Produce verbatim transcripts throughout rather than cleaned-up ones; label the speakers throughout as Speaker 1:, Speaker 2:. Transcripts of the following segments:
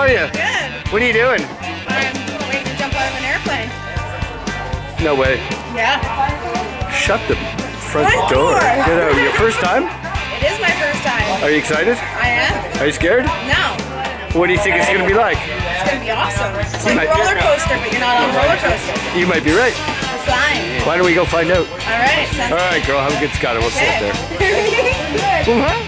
Speaker 1: are you?
Speaker 2: Good.
Speaker 1: What are you doing?
Speaker 2: I'm waiting to jump out of an airplane.
Speaker 1: No way.
Speaker 2: Yeah.
Speaker 1: Shut the front,
Speaker 2: Front
Speaker 1: door.
Speaker 2: door.
Speaker 1: Get out. Your first time?
Speaker 2: It is my first time.
Speaker 1: Are you excited?
Speaker 2: I am.
Speaker 1: Are you scared?
Speaker 2: No.
Speaker 1: What do you think it's going to be like?
Speaker 2: It's going to be awesome. It's like
Speaker 1: might-
Speaker 2: a roller coaster, but you're not on a roller coaster.
Speaker 1: You might be right.
Speaker 2: It's fine.
Speaker 1: Why don't we go find out?
Speaker 2: All right. Sounds
Speaker 1: All right, girl. Have a good Scott. We'll see you up there.
Speaker 2: there.
Speaker 1: Uh-huh.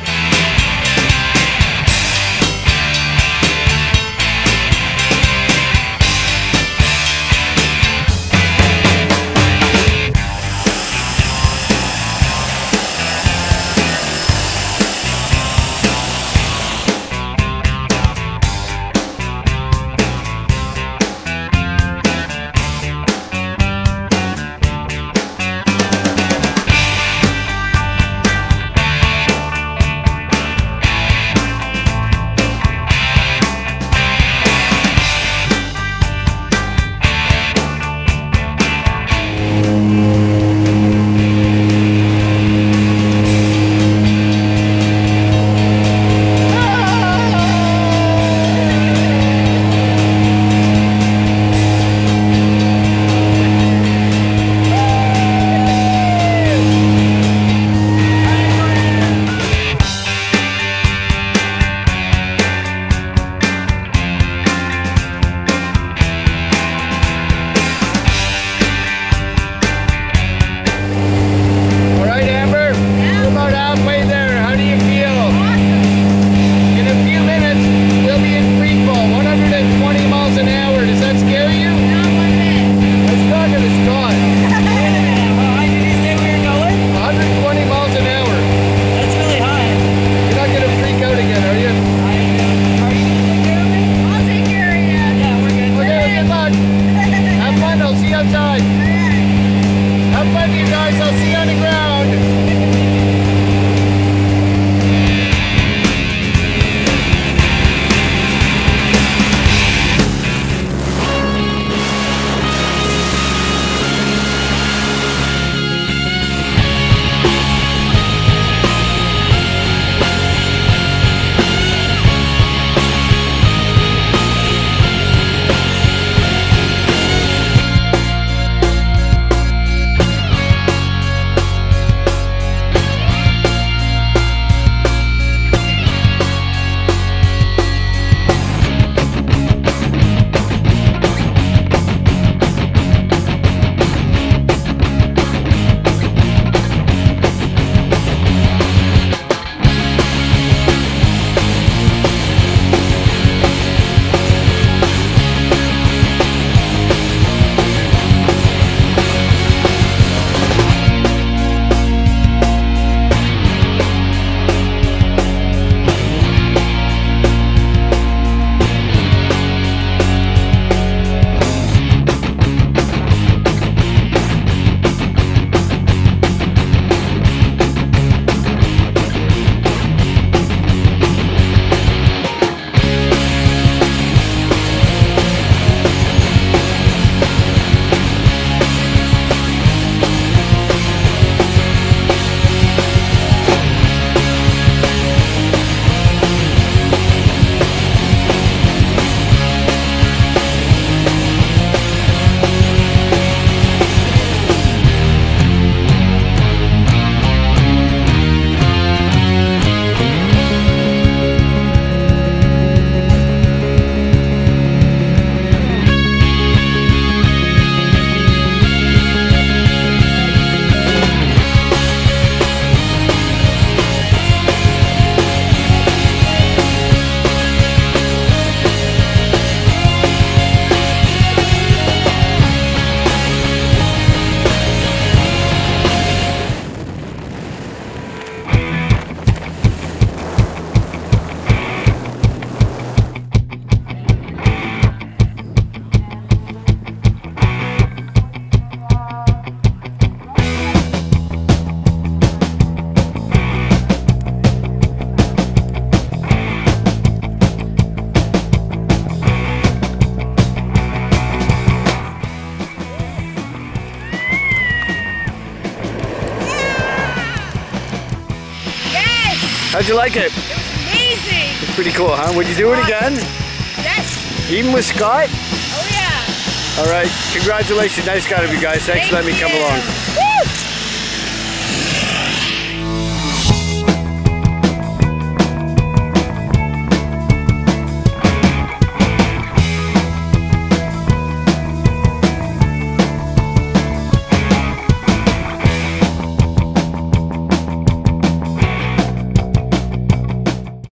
Speaker 1: How'd you like it?
Speaker 2: It was amazing.
Speaker 1: It's pretty cool, huh? Would you do it again?
Speaker 2: Yes.
Speaker 1: Even with Scott?
Speaker 2: Oh, yeah.
Speaker 1: All right. Congratulations. Nice guy of you guys. Thanks for letting me come
Speaker 2: you.
Speaker 1: along.